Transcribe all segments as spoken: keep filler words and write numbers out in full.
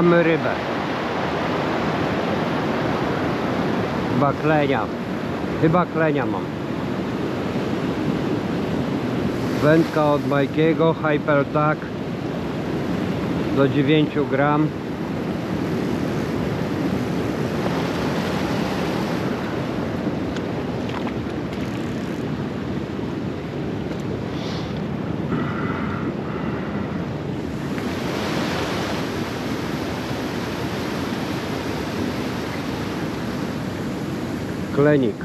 Mamy rybę. Chyba klenia. Chyba klenia mam. Wędka od Majkiego, Hypertag do dziewięciu gram. Klenik.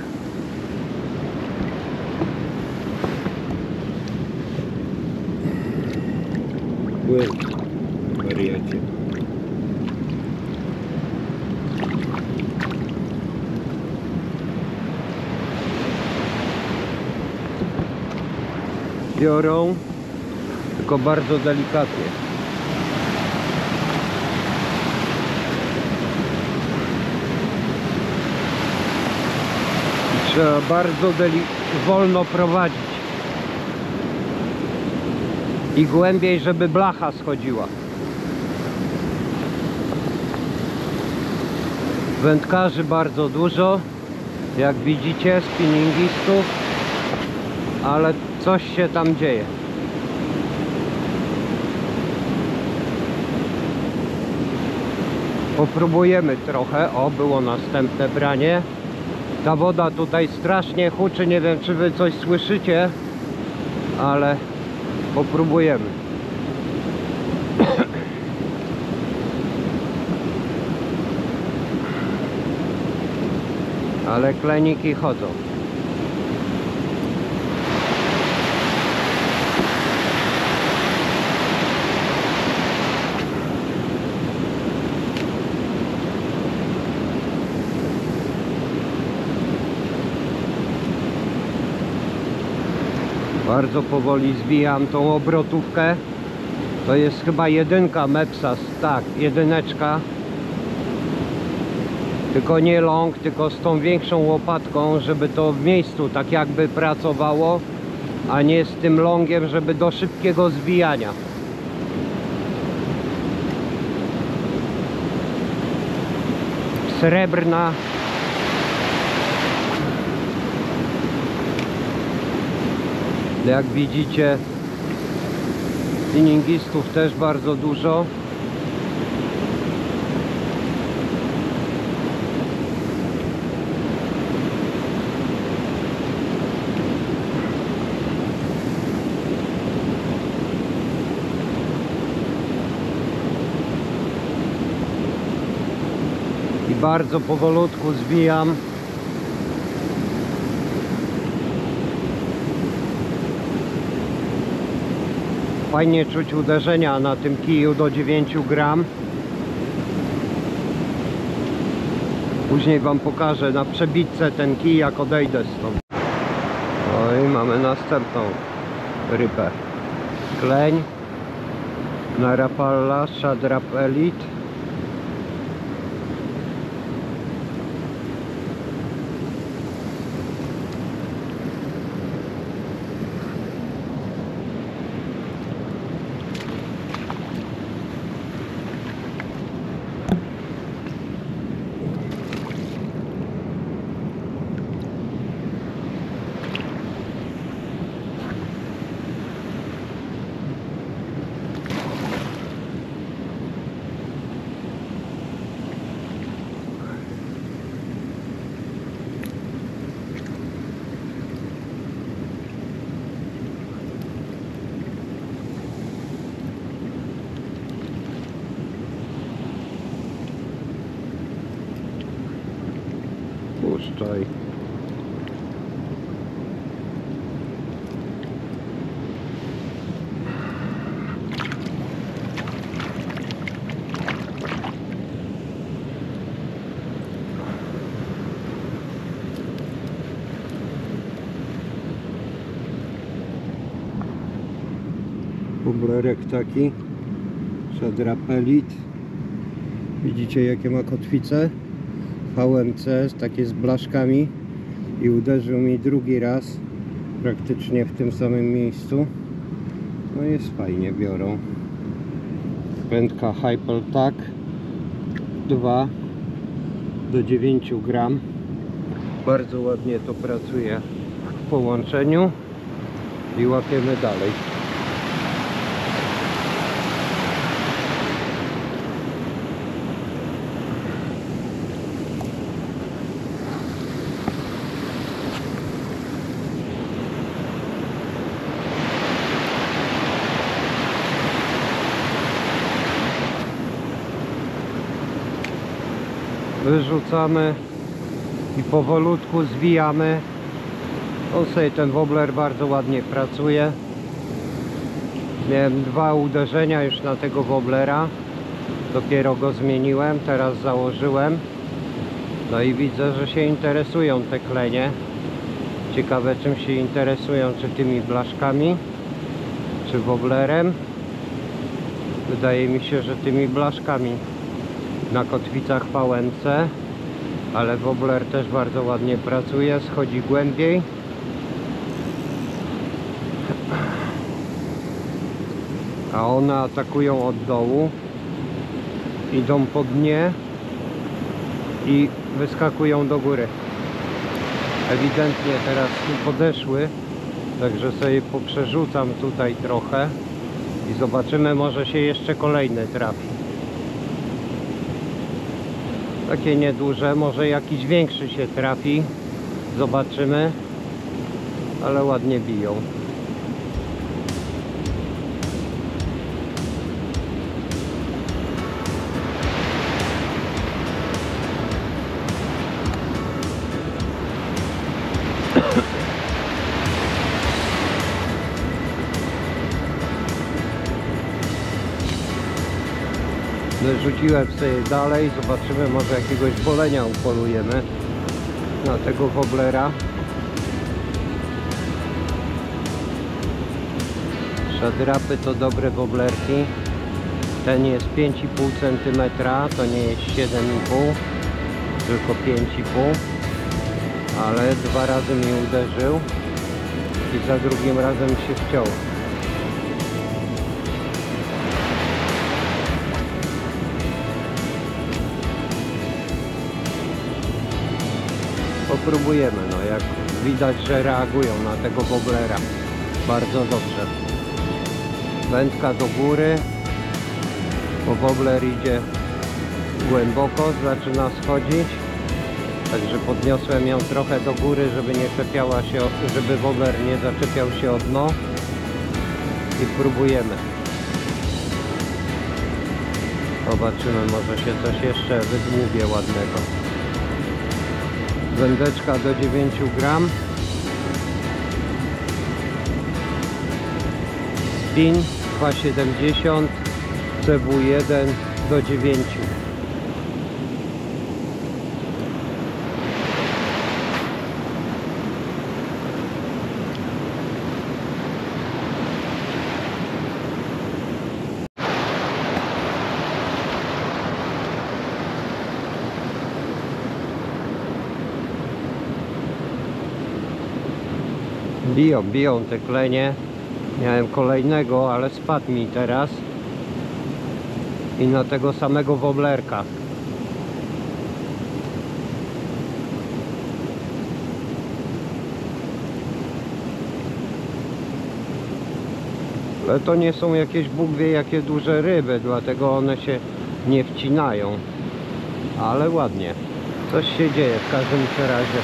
Płyn, wariacie. Biorą, tylko bardzo delikatnie. Trzeba bardzo wolno prowadzić i głębiej, żeby blacha schodziła. Wędkarzy bardzo dużo, jak widzicie, spinningistów, ale coś się tam dzieje. Popróbujemy trochę. O, było następne branie. Ta woda tutaj strasznie huczy, nie wiem, czy wy coś słyszycie, ale popróbujemy. Ale kleniki chodzą. Bardzo powoli zwijam tą obrotówkę. To jest chyba jedynka Mepsas, tak, jedyneczka. Tylko nie long, tylko z tą większą łopatką, żeby to w miejscu tak jakby pracowało, a nie z tym longiem, żeby do szybkiego zwijania. Srebrna. Jak widzicie, spinningistów też bardzo dużo. I bardzo powolutku zwijam. Fajnie czuć uderzenia na tym kiju do dziewięciu gram. Później wam pokażę na przebitce ten kij, jak odejdę stąd. Oj, mamy następną rybę. Kleń na Rapala, Shadrap Elite. Puszczaj. Bublerek taki, Shadrap Elite. Widzicie, jakie ma kotwice? V M C, takie z blaszkami, i uderzył mi drugi raz praktycznie w tym samym miejscu. No jest fajnie, biorą. Wędka Hypertag dwa do dziewięciu gram. Bardzo ładnie to pracuje w połączeniu i łapiemy dalej. Wyrzucamy i powolutku zwijamy. On sobie, ten wobbler bardzo ładnie pracuje. Miałem dwa uderzenia już na tego wobblera. Dopiero go zmieniłem, teraz założyłem. No i widzę, że się interesują te klenie. Ciekawe, czym się interesują, czy tymi blaszkami, czy wobblerem. Wydaje mi się, że tymi blaszkami na kotwicach V N C, ale wobbler też bardzo ładnie pracuje, schodzi głębiej. A one atakują od dołu, idą po dnie i wyskakują do góry. Ewidentnie teraz tu podeszły, także sobie poprzerzucam tutaj trochę i zobaczymy, może się jeszcze kolejny trafi. Takie nieduże, może jakiś większy się trafi, zobaczymy, ale ładnie biją. Rzuciłem sobie dalej, zobaczymy, może jakiegoś bolenia upolujemy na tego wobblera. Shadrapy to dobre wobblerki. Ten jest pięć i pół centymetra, to nie jest siedem i pół, tylko pięć i pół, ale dwa razy mi uderzył i za drugim razem się wciął. Popróbujemy, no jak widać, że reagują na tego wobblera bardzo dobrze. Wędka do góry, bo wobbler idzie głęboko, zaczyna schodzić, także podniosłem ją trochę do góry, żeby nie czepiała się, żeby wobbler nie zaczepiał się o dno i próbujemy. Zobaczymy, może się coś jeszcze wydłubie ładnego. Wędeczka do dziewięciu gram. Spin dwa siedemdziesiąt, C W jeden do dziewięciu. Biją, biją te klenie. Miałem kolejnego, ale spadł mi teraz. I na tego samego wobblerka. Ale to nie są jakieś Bóg wie jakie duże ryby, dlatego one się nie wcinają. Ale ładnie. Coś się dzieje w każdym razie.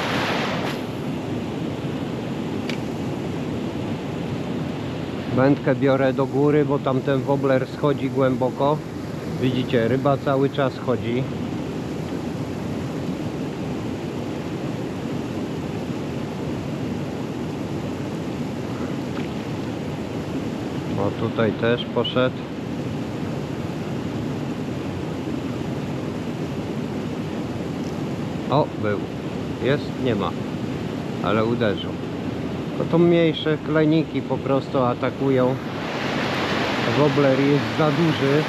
Wędkę biorę do góry, bo tamten wobbler schodzi głęboko. Widzicie, ryba cały czas chodzi. O, tutaj też poszedł. O, był. Jest? Nie ma. Ale uderzył. To, to mniejsze kleniki po prostu atakują. Wobbler jest za duży.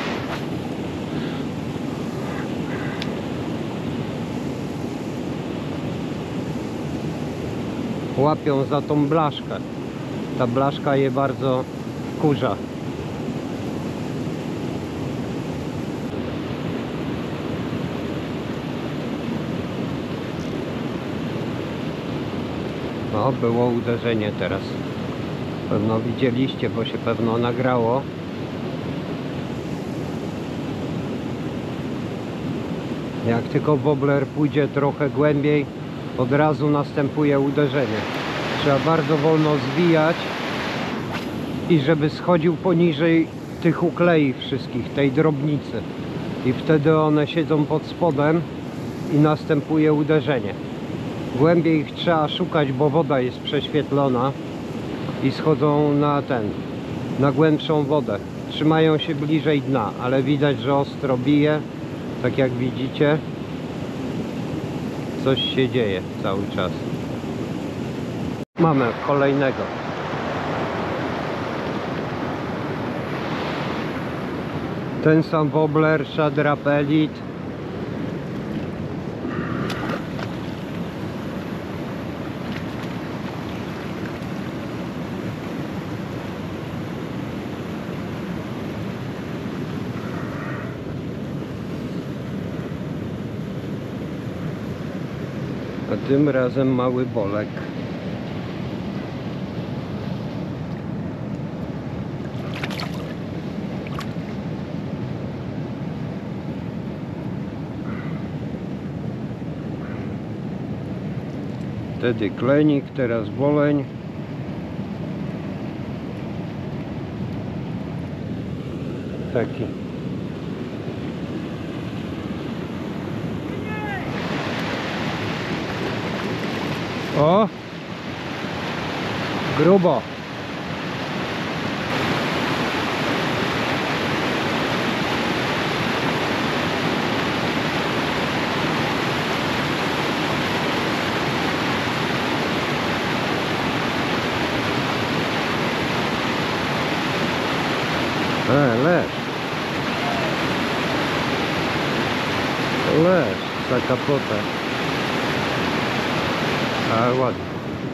Łapią za tą blaszkę. Ta blaszka je bardzo wkurza. No, było uderzenie teraz. Pewno widzieliście, bo się pewno nagrało. Jak tylko wobbler pójdzie trochę głębiej, od razu następuje uderzenie. Trzeba bardzo wolno zwijać i żeby schodził poniżej tych uklei wszystkich, tej drobnicy. I wtedy one siedzą pod spodem i następuje uderzenie. Głębiej ich trzeba szukać, bo woda jest prześwietlona i schodzą na ten, na głębszą wodę. Trzymają się bliżej dna, ale widać, że ostro bije. Tak jak widzicie, coś się dzieje cały czas. Mamy kolejnego. Ten sam wobbler, Shadrap Elite. A tym razem mały bolek. Wtedy klenik, teraz boleń. Taki. O! Grubo. E, leż. Leż, za kapotę. A ładnie.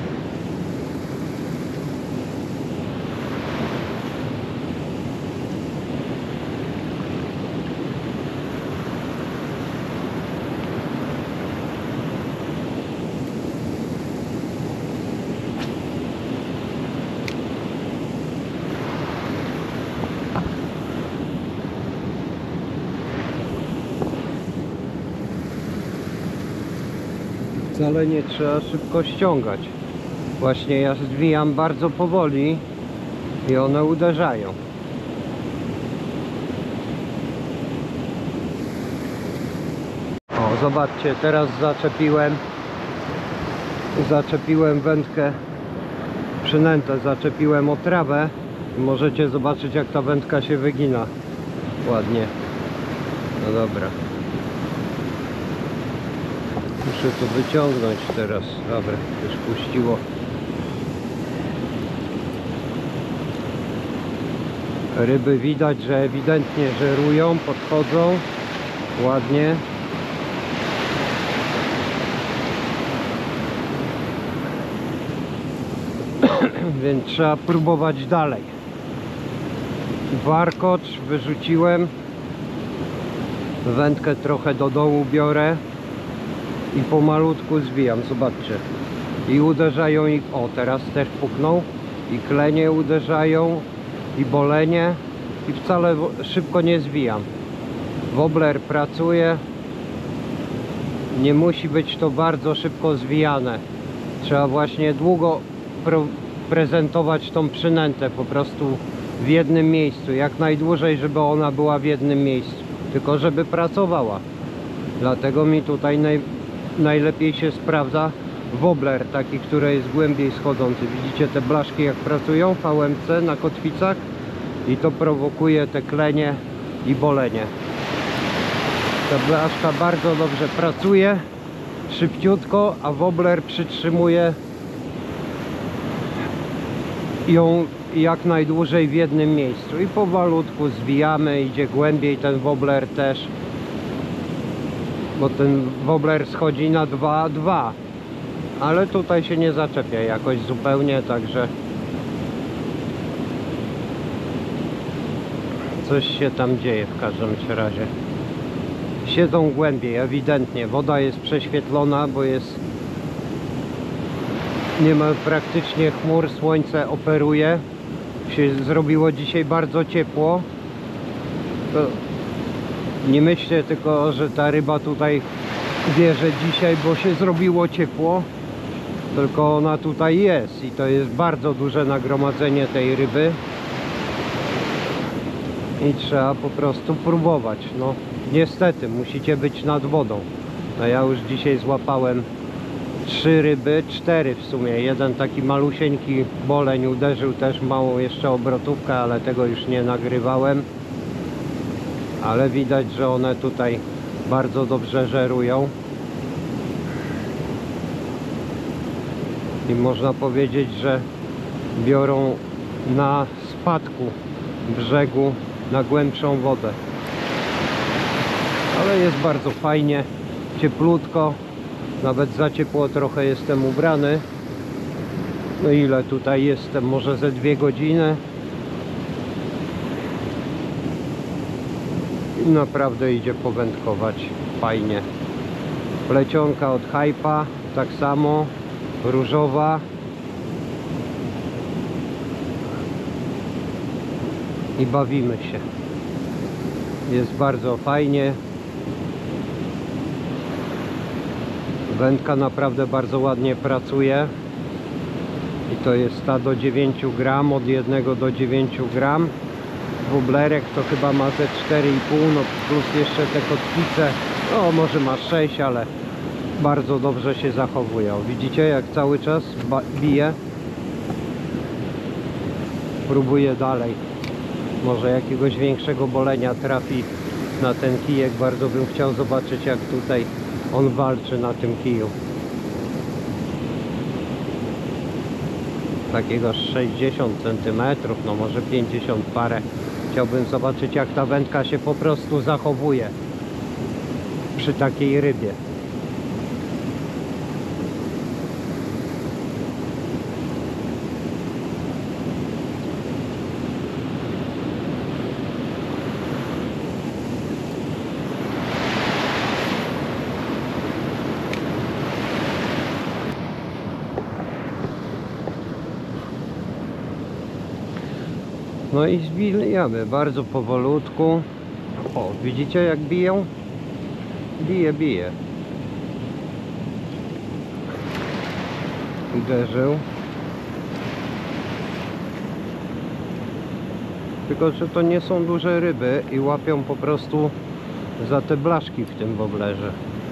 Wcale nie trzeba szybko ściągać. Właśnie ja zwijam bardzo powoli i one uderzają. O, zobaczcie, teraz zaczepiłem zaczepiłem wędkę, przynętę, zaczepiłem o trawę i możecie zobaczyć, jak ta wędka się wygina ładnie. No dobra. Muszę to wyciągnąć teraz. Dobra, już puściło. Ryby widać, że ewidentnie żerują, podchodzą ładnie. Więc trzeba próbować dalej. Warkocz wyrzuciłem. Wędkę trochę do dołu biorę i pomalutku zwijam, zobaczcie. I uderzają ich, o teraz też puknął. I klenie uderzają, i bolenie. I wcale szybko nie zwijam. Wobbler pracuje. Nie musi być to bardzo szybko zwijane. Trzeba właśnie długo prezentować tą przynętę po prostu w jednym miejscu. Jak najdłużej, żeby ona była w jednym miejscu. Tylko żeby pracowała. Dlatego mi tutaj naj, najlepiej się sprawdza wobbler, taki, który jest głębiej schodzący. Widzicie te blaszki, jak pracują w V M C na kotwicach? I to prowokuje te klenie i bolenie. Ta blaszka bardzo dobrze pracuje, szybciutko, a wobbler przytrzymuje ją jak najdłużej w jednym miejscu. I powolutku zwijamy, idzie głębiej ten wobbler też. Bo ten wobbler schodzi na dwa dwa. Ale tutaj się nie zaczepia jakoś zupełnie, także coś się tam dzieje w każdym razie. Siedzą głębiej, ewidentnie. Woda jest prześwietlona, bo jest Nie ma praktycznie chmur, słońce operuje. Się zrobiło dzisiaj bardzo ciepło. To nie myślcie tylko, że ta ryba tutaj bierze dzisiaj, bo się zrobiło ciepło. Tylko ona tutaj jest i to jest bardzo duże nagromadzenie tej ryby. I trzeba po prostu próbować. No niestety musicie być nad wodą. No ja już dzisiaj złapałem trzy ryby, cztery w sumie. Jeden taki malusieńki boleń uderzył też małą jeszcze obrotówkę, ale tego już nie nagrywałem. Ale widać, że one tutaj bardzo dobrze żerują. I można powiedzieć, że biorą na spadku brzegu na głębszą wodę. Ale jest bardzo fajnie, cieplutko. Nawet za ciepło trochę jestem ubrany. No ile tutaj jestem? Może ze dwie godziny. I naprawdę idzie powędkować fajnie. Plecionka od Hypa, tak samo. Różowa. I bawimy się. Jest bardzo fajnie. Wędka naprawdę bardzo ładnie pracuje. I to jest ta do dziewięciu gram, od jednego do dziewięciu gram. Woblerek to chyba ma ze cztery i pół, no plus jeszcze te kotwice. No może ma sześć, ale bardzo dobrze się zachowują. Widzicie, jak cały czas bije. Próbuję dalej. Może jakiegoś większego bolenia trafi na ten kijek. Bardzo bym chciał zobaczyć, jak tutaj on walczy na tym kiju. Takiego sześćdziesiąt centymetrów, no może pięćdziesiąt parę. Chciałbym zobaczyć, jak ta wędka się po prostu zachowuje przy takiej rybie. No i zbijamy bardzo powolutku. O, widzicie, jak biją? Bije, bije. Uderzył. Tylko że to nie są duże ryby i łapią po prostu za te blaszki w tym woblerze.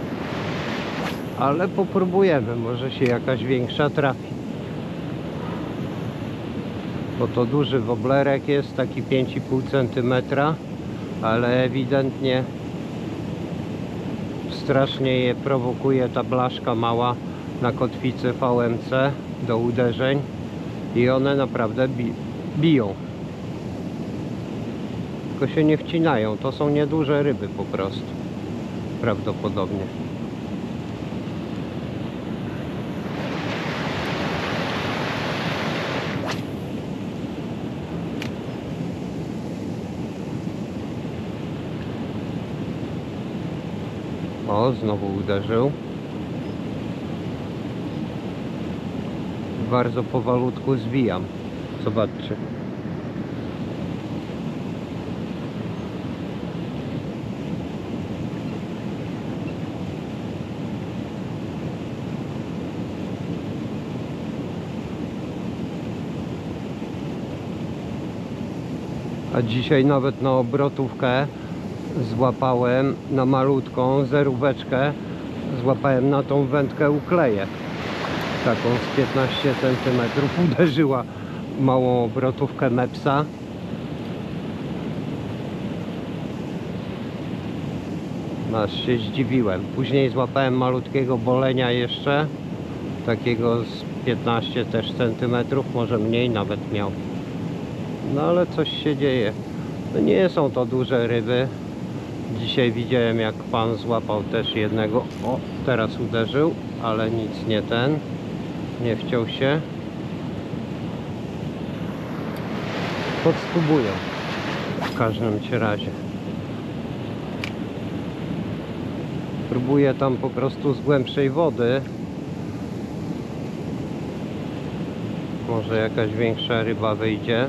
Ale popróbujemy, może się jakaś większa trafi. Bo to duży woblerek jest, taki pięć i pół centymetra, ale ewidentnie strasznie je prowokuje ta blaszka mała na kotwicy V M C do uderzeń i one naprawdę bi biją. Tylko się nie wcinają, to są nieduże ryby po prostu, prawdopodobnie. O, znowu uderzył. Bardzo powolutku zwijam. Zobaczcie. A dzisiaj nawet na obrotówkę złapałem, na malutką zeróweczkę, złapałem na tą wędkę ukleję. Taką z piętnaście centymetrów. Uderzyła małą obrotówkę Mepsa. Aż się zdziwiłem. Później złapałem malutkiego bolenia jeszcze. Takiego z piętnaście też centymetrów, może mniej nawet miał. No ale coś się dzieje. No nie są to duże ryby. Dzisiaj widziałem, jak pan złapał też jednego. O, teraz uderzył, ale nic nie ten. Nie wciął się. Podspróbuję. W każdym razie. Próbuję tam po prostu z głębszej wody. Może jakaś większa ryba wyjdzie.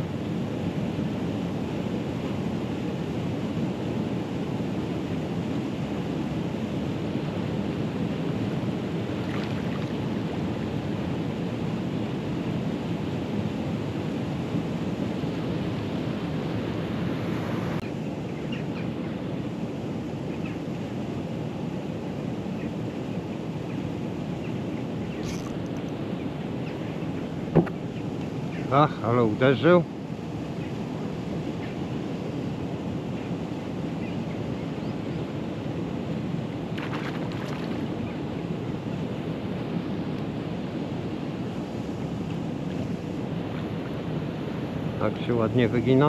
Ach, ale uderzył. Tak się ładnie wygina.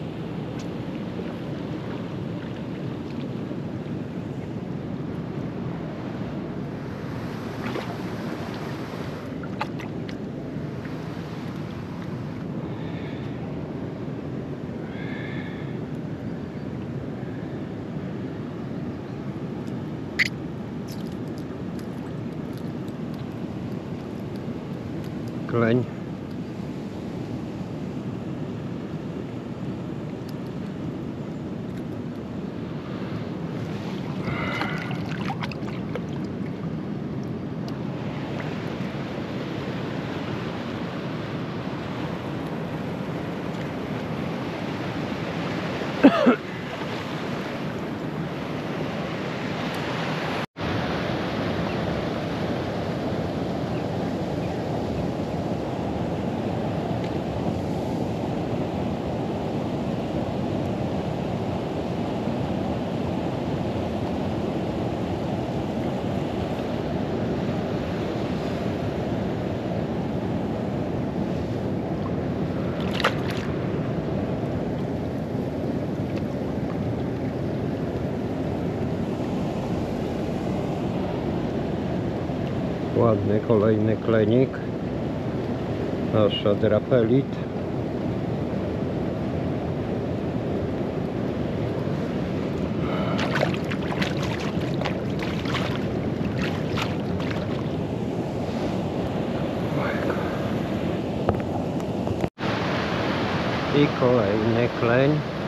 Kleń. Ładny kolejny klenik. Nasza drapelit. I kolejny kleń.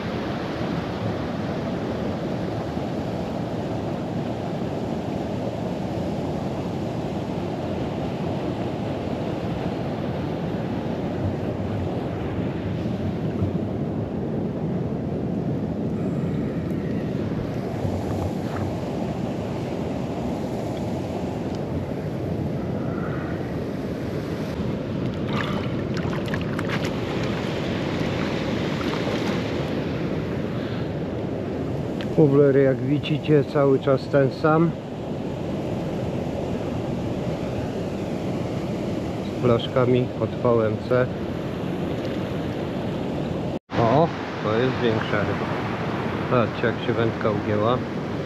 Wobler, jak widzicie, cały czas ten sam. Z blaszkami od V M C. O, to jest większa ryba. Patrzcie, jak się wędka ugięła.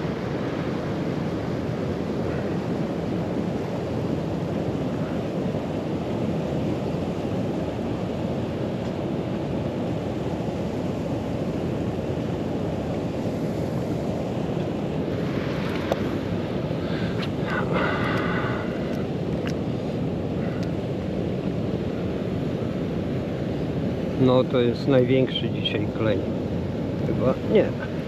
No to jest największy dzisiaj klej. Chyba nie.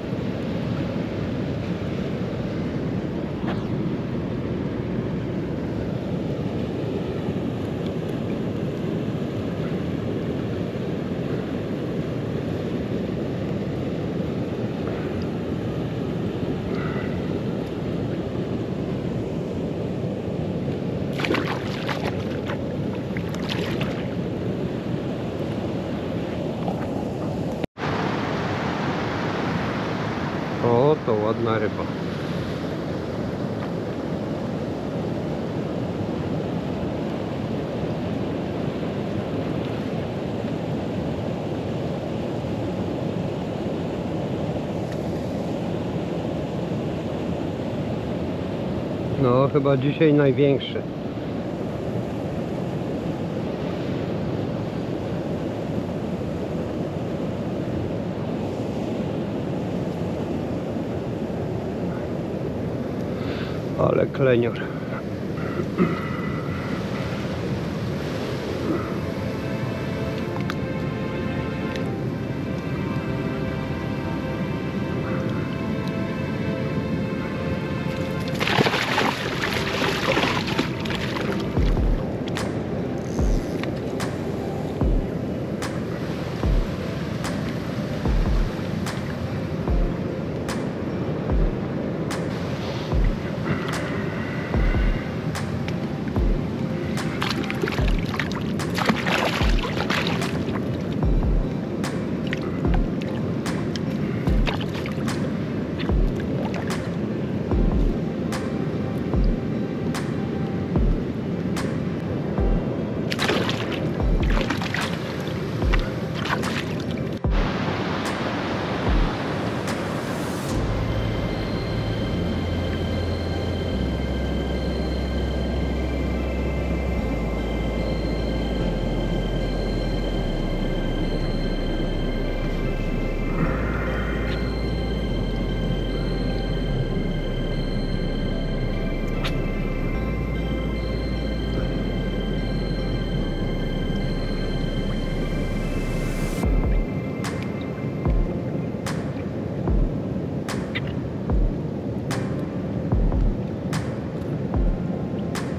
O, to ładna ryba. No, chyba dzisiaj największy. Ale klenior.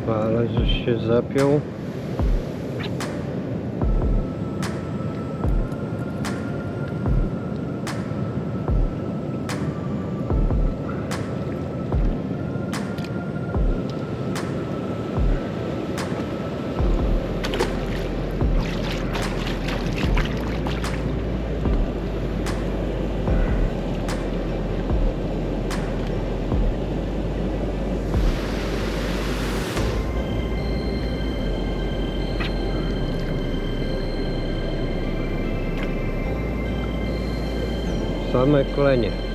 Ale żeś się zapiął. Same klenie.